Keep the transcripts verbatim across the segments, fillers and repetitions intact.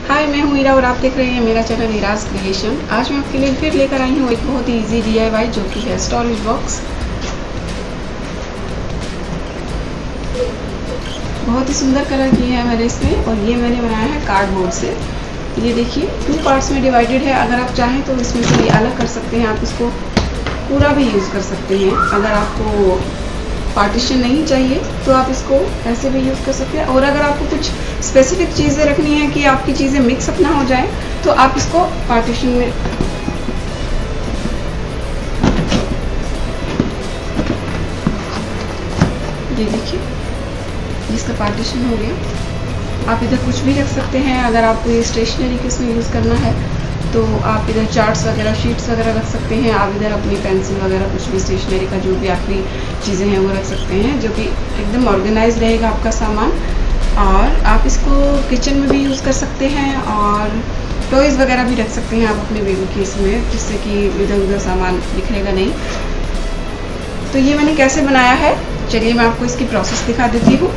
हाय, मैं हूँ हीरा और आप देख रहे हैं मेरा चैनल हीराज क्रिएशन। आज मैं आपके लिए फिर लेकर आई हूँ एक बहुत ही इजी डीआईवाई जो कि है स्टोरेज बॉक्स। बहुत ही सुंदर कलर की है मैंने इसमें, और ये मैंने बनाया है कार्डबोर्ड से। ये देखिए टू पार्ट्स में डिवाइडेड है। अगर आप चाहें तो इसमें से अलग कर सकते हैं, आप इसको पूरा भी यूज़ कर सकते हैं। अगर आपको पार्टीशन नहीं चाहिए तो आप इसको ऐसे भी यूज़ कर सकते हैं, और अगर आपको कुछ स्पेसिफिक चीज़ें रखनी है कि आपकी चीज़ें मिक्सअप ना हो जाए तो आप इसको पार्टीशन में ये देखिए इसका पार्टीशन हो गया। आप इधर कुछ भी रख सकते हैं। अगर आपको ये स्टेशनरी के इसमें यूज़ करना है तो आप इधर चार्ट्स वगैरह शीट्स वगैरह रख सकते हैं। आप इधर अपनी पेंसिल वगैरह कुछ भी स्टेशनरी का जो भी आपकी चीज़ें हैं वो रख सकते हैं, जो कि एकदम ऑर्गेनाइज रहेगा आपका सामान। और आप इसको किचन में भी यूज़ कर सकते हैं, और टॉयज़ वगैरह भी रख सकते हैं आप अपने बेबी के इसमें, जिससे कि इधर उधर सामान बिखरेगा नहीं। तो ये मैंने कैसे बनाया है, चलिए मैं आपको इसकी प्रोसेस दिखा देती हूँ।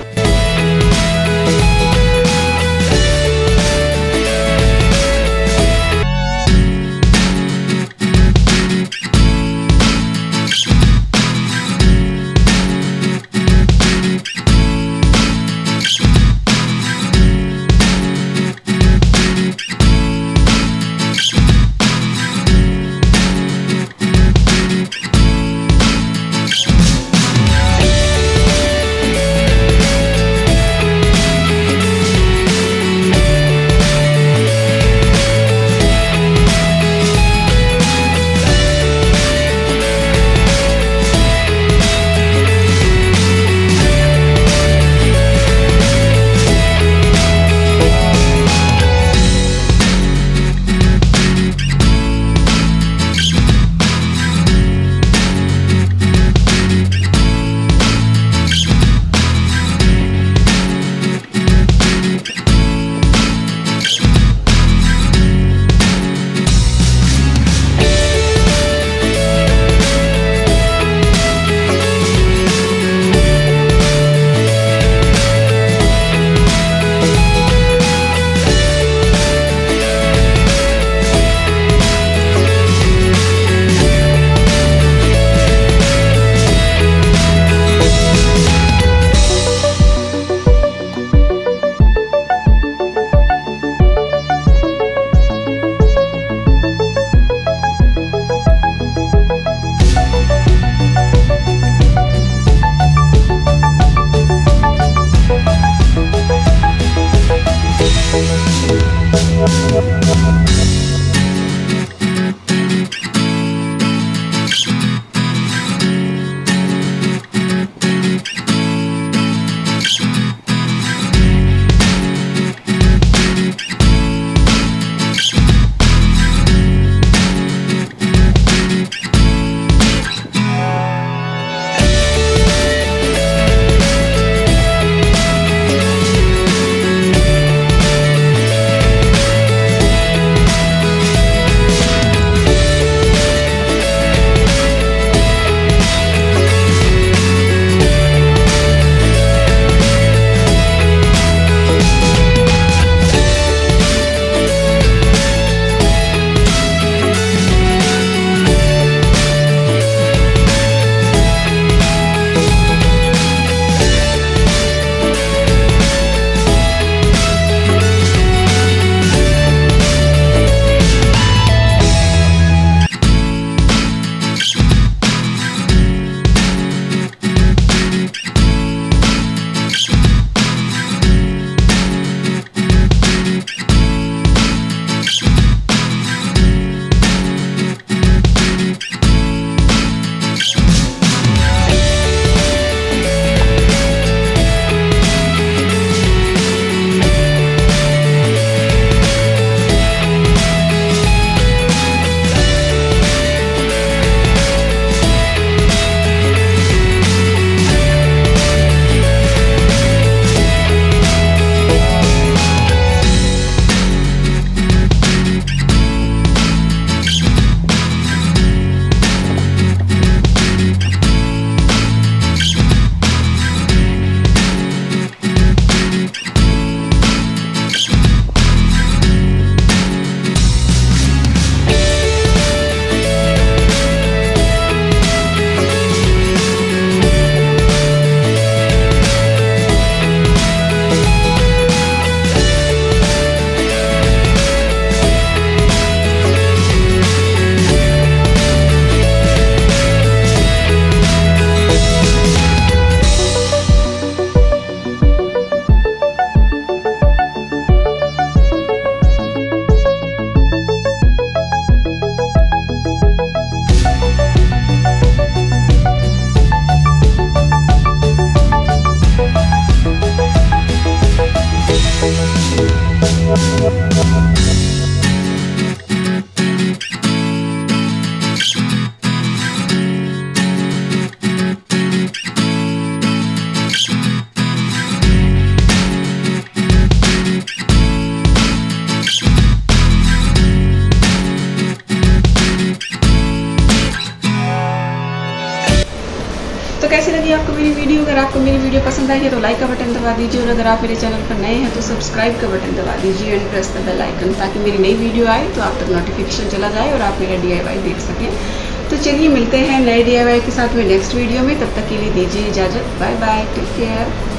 तो कैसी लगी आपको मेरी वीडियो? अगर आपको मेरी वीडियो पसंद आई है तो लाइक का बटन दबा दीजिए, और अगर आप मेरे चैनल पर नए हैं तो सब्सक्राइब का बटन दबा दीजिए and press the bell icon, ताकि मेरी नई वीडियो आए तो आप तक नोटिफिकेशन चला जाए और आप मेरा डी आई वाई देख सकें। तो चलिए मिलते हैं नए डी आई वाई के साथ में नेक्स्ट वीडियो में। तब तक के लिए दीजिए इजाज़त। Bye bye, take care.